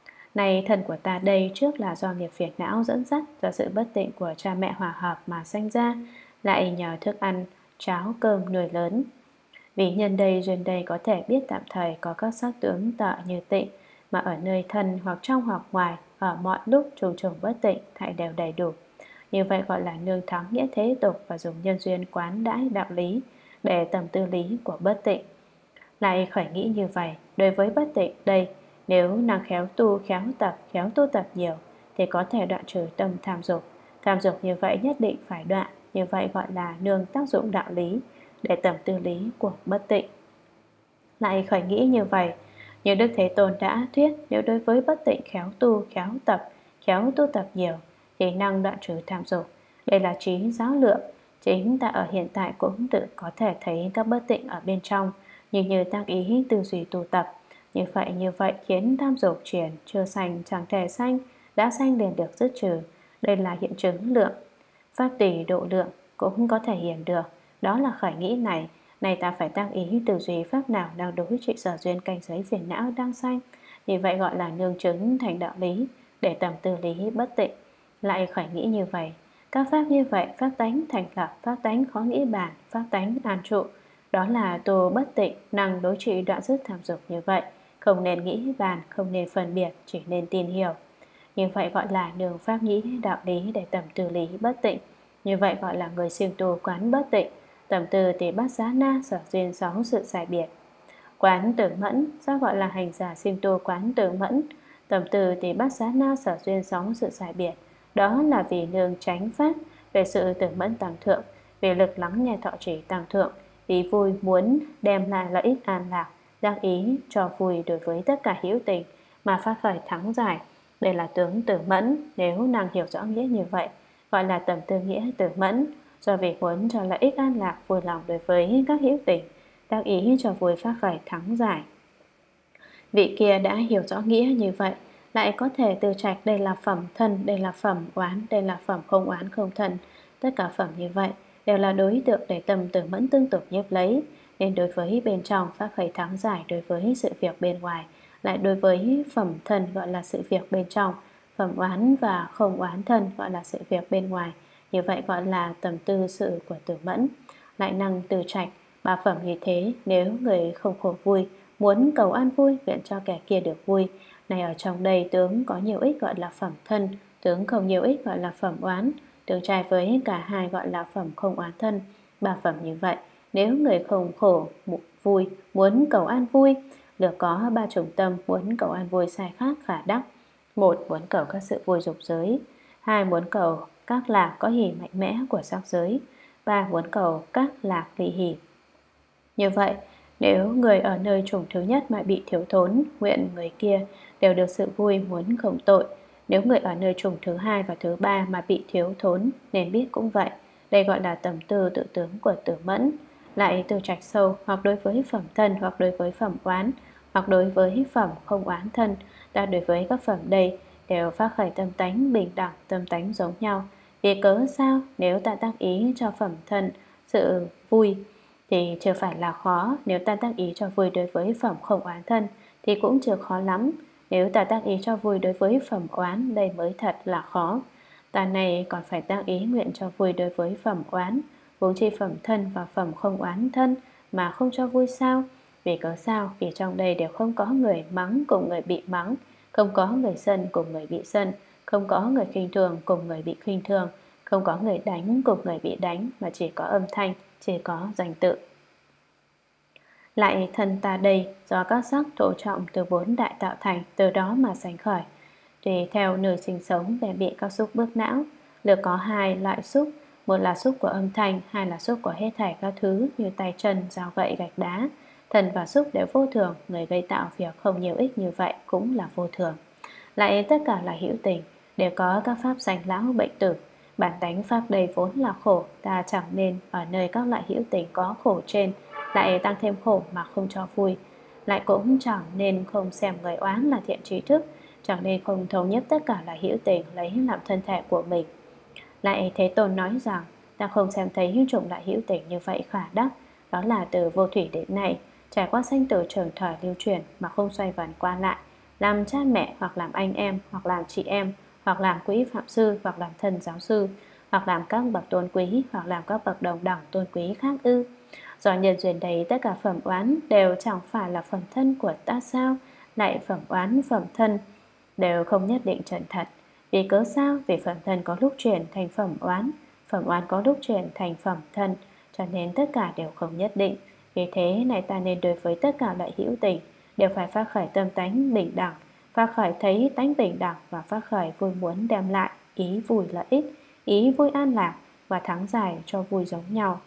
Này thân của ta đây trước là do nghiệp phiền não dẫn dắt, do sự bất tịnh của cha mẹ hòa hợp mà sanh ra, lại nhờ thức ăn cháo cơm nuôi lớn. Vì nhân đây duyên đây có thể biết tạm thời có các sắc tướng tợ như tịnh, mà ở nơi thân hoặc trong hoặc ngoài, ở mọi lúc trùng trùng bất tịnh thảy đều đầy đủ. Như vậy gọi là nương thắng nghĩa thế tục, và dùng nhân duyên quán đãi đạo lý để tầm tư lý của bất tịnh. Lại khởi nghĩ như vậy, đối với bất tịnh đây, nếu năng khéo tu, khéo tập, khéo tu tập nhiều, thì có thể đoạn trừ tâm tham dục. Tham dục như vậy nhất định phải đoạn, như vậy gọi là nương tác dụng đạo lý để tầm tư lý của bất tịnh. Lại khởi nghĩ như vậy, như Đức Thế Tôn đã thuyết, nếu đối với bất tịnh khéo tu, khéo tu tập nhiều, thì năng đoạn trừ tham dục. Đây là trí giáo lượng. Chính ta ở hiện tại cũng tự có thể thấy các bất tịnh ở bên trong, như tăng ý tư duy tu tập. Như vậy khiến tham dục chuyển chưa sanh chẳng thể sanh, đã sanh liền được dứt trừ. Đây là hiện chứng lượng. Pháp tỷ độ lượng cũng có thể hiện được. Đó là khởi nghĩ này ta phải tăng ý tư duy pháp nào đang đối trị sở duyên cảnh giới phiền não đang sanh. Như vậy gọi là nương chứng thành đạo lý để tầm tư lý bất tịnh. Lại khởi nghĩ như vậy, các pháp như vậy, pháp tánh thành lập, pháp tánh khó nghĩ bàn, pháp tánh an trụ, đó là tu bất tịnh, năng đối trị đoạn dứt tham dục như vậy. Không nên nghĩ bàn, không nên phân biệt, chỉ nên tin hiểu. Như vậy gọi là đường pháp nhĩ đạo lý để tầm tư lý bất tịnh. Như vậy gọi là người siêng tu quán bất tịnh. Tầm tư thì bát giá na sở duyên sáu sự sai biệt. Quán tử mẫn, sao gọi là hành giả siêng tu quán tử mẫn? Tầm tư thì bát giá na sở duyên sáu sự sai biệt. Đó là vì nương tránh pháp, về sự tử mẫn tăng thượng, vì lực lắng nghe thọ trì tăng thượng, vì vui muốn đem lại lợi ích an lạc, giác ý cho vui đối với tất cả hữu tình mà phát khởi thắng giải. Đây là tướng tử mẫn. Nếu nàng hiểu rõ nghĩa như vậy, gọi là tầm tư nghĩa tử mẫn. Do vì muốn cho lợi ích an lạc, vui lòng đối với các hữu tình, tác ý cho vui phát khởi thắng giải. Vị kia đã hiểu rõ nghĩa như vậy, lại có thể từ trạch đây là phẩm thân, đây là phẩm oán, đây là phẩm không oán không thân. Tất cả phẩm như vậy đều là đối tượng để tâm tử mẫn tương tục nhiếp lấy, nên đối với bên trong phát khởi thắng giải đối với sự việc bên ngoài. Lại đối với phẩm thân gọi là sự việc bên trong, phẩm oán và không oán thân gọi là sự việc bên ngoài. Như vậy gọi là tầm tư sự của tử mẫn. Lại năng từ trạch, ba phẩm như thế, nếu người không khổ vui, muốn cầu an vui, nguyện cho kẻ kia được vui. Này ở trong đây tướng có nhiều ích gọi là phẩm thân, tướng không nhiều ích gọi là phẩm oán, tướng trai với cả hai gọi là phẩm không oán thân. Ba phẩm như vậy, nếu người không khổ vui, muốn cầu an vui, được có ba chủng tâm muốn cầu an vui sai khác khả đắc. Một, muốn cầu các sự vui dục giới. Hai, muốn cầu các lạc có hỷ mạnh mẽ của sắc giới. Ba, muốn cầu các lạc ly hỷ. Như vậy, nếu người ở nơi chủng thứ nhất mà bị thiếu thốn, nguyện người kia đều được sự vui muốn không tội. Nếu người ở nơi chủng thứ hai và thứ ba mà bị thiếu thốn, nên biết cũng vậy. Đây gọi là tầm tư tự tướng của tử mẫn. Lại từ trạch sâu, hoặc đối với phẩm thân, hoặc đối với phẩm oán, hoặc đối với phẩm không oán thân. Ta đối với các phẩm đây đều phát khởi tâm tánh bình đẳng, tâm tánh giống nhau. Vì cớ sao? Nếu ta tác ý cho phẩm thân sự vui thì chưa phải là khó. Nếu ta tác ý cho vui đối với phẩm không oán thân thì cũng chưa khó lắm. Nếu ta tác ý cho vui đối với phẩm oán, đây mới thật là khó. Ta này còn phải tác ý nguyện cho vui đối với phẩm oán, huống chi phẩm thân và phẩm không oán thân mà không cho vui sao? Vì cớ sao? Vì trong đây đều không có người mắng cùng người bị mắng, không có người sân cùng người bị sân, không có người khinh thường cùng người bị khinh thường, không có người đánh cùng người bị đánh, mà chỉ có âm thanh, chỉ có danh tự. Lại thân ta đây do các sắc thổ trọng từ bốn đại tạo thành, từ đó mà sanh khởi. Tùy theo nơi sinh sống bèn bị các xúc bước não. Lược có hai loại xúc, một là xúc của âm thanh, hai là xúc của hết thảy các thứ như tay chân, dao gậy, gạch đá. Thần và xúc đều vô thường, người gây tạo việc không nhiều ích như vậy cũng là vô thường. Lại tất cả là hữu tình, đều có các pháp sanh lão bệnh tử. Bản tánh pháp đây vốn là khổ, ta chẳng nên ở nơi các loại hữu tình có khổ trên lại tăng thêm khổ mà không cho vui. Lại cũng chẳng nên không xem người oán là thiện trí thức, chẳng nên không thống nhất tất cả là hữu tình lấy làm thân thể của mình. Lại Thế Tôn nói rằng ta không xem thấy những chủng loại hữu tình như vậy khả đắc. Đó là từ vô thủy đến nay, trải qua sanh tử trường thời lưu truyền mà không xoay vần qua lại, làm cha mẹ hoặc làm anh em, hoặc làm chị em, hoặc làm quý phạm sư, hoặc làm thân giáo sư, hoặc làm các bậc tôn quý, hoặc làm các bậc đồng đẳng tôn quý khác ư? Do nhân duyên đấy, tất cả phẩm oán đều chẳng phải là phẩm thân của ta sao? Lại phẩm oán, phẩm thân đều không nhất định chân thật. Vì cớ sao? Vì phẩm thân có lúc chuyển thành phẩm oán có lúc chuyển thành phẩm thân, cho nên tất cả đều không nhất định. Vì thế này ta nên đối với tất cả loại hữu tình đều phải phát khởi tâm tánh bình đẳng, phát khởi thấy tánh bình đẳng và phát khởi vui muốn đem lại ý vui lợi ích, ý vui an lạc và thắng giải cho vui giống nhau.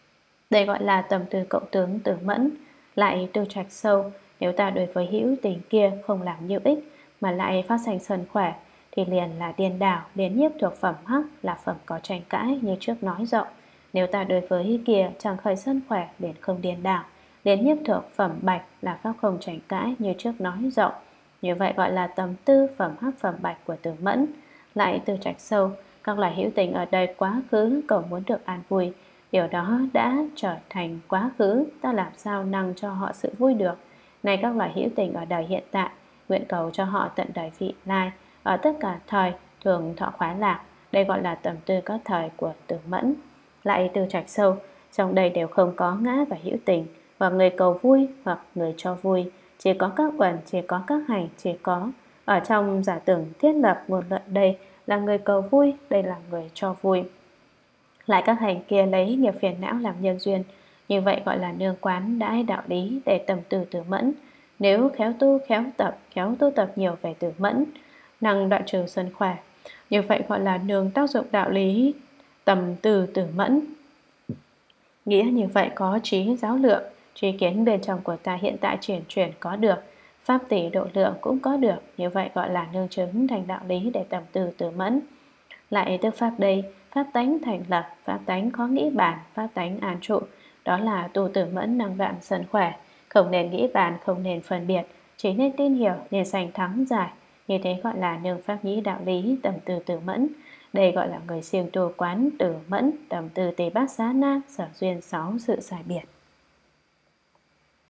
Đây gọi là tầm tư cộng tướng tử mẫn. Lại tư trạch sâu, nếu ta đối với hữu tình kia không làm nhiều ích mà lại phát sinh sân khỏe thì liền là điên đảo, liền nhiếp thuộc phẩm hắc là phẩm có tranh cãi như trước nói rộng. Nếu ta đối với kia chẳng khởi sân khỏe liền không điên đảo, liền nhiếp thuộc phẩm bạch là pháp không tranh cãi như trước nói rộng. Như vậy gọi là tầm tư phẩm hắc phẩm bạch của tử mẫn. Lại tư trạch sâu, các loại hữu tình ở đây quá khứ cầu muốn được an vui, điều đó đã trở thành quá khứ, ta làm sao năng cho họ sự vui được. Này các loại hữu tình ở đời hiện tại, nguyện cầu cho họ tận đời vị lai, ở tất cả thời thường thọ khoái lạc. Đây gọi là tầm tư các thời của tử mẫn. Lại tư trạch sâu, trong đây đều không có ngã và hữu tình, hoặc người cầu vui hoặc người cho vui, chỉ có các uẩn, chỉ có các hành, chỉ có Ở trong giả tưởng thiết lập ngôn luận, đây là người cầu vui, đây là người cho vui. Lại các hành kia lấy nghiệp phiền não làm nhân duyên, như vậy gọi là nương quán đãi đạo lý để tầm từ tử mẫn. Nếu khéo tu khéo tu tập nhiều về tử mẫn, năng đoạn trừ sân khỏe, như vậy gọi là nương tác dụng đạo lý tầm từ tử mẫn. Nghĩa như vậy có trí giáo lượng, trí kiến bên trong của ta hiện tại chuyển có được, pháp tỷ độ lượng cũng có được, như vậy gọi là nương chứng thành đạo lý để tầm từ tử mẫn. Lại tức pháp đây, pháp tánh thành lập, pháp tánh khó nghĩ bàn, pháp tánh an trụ, đó là tu tử mẫn năng đoạn sân khỏe, không nên nghĩ bàn, không nên phân biệt, chỉ nên tin hiểu, nên sanh thắng giải, như thế gọi là nương pháp nhĩ đạo lý tầm từ tử mẫn. Đây gọi là người siêng tu quán tử mẫn, tầm từ tề bát xá na, sở duyên 6 sự sai biệt.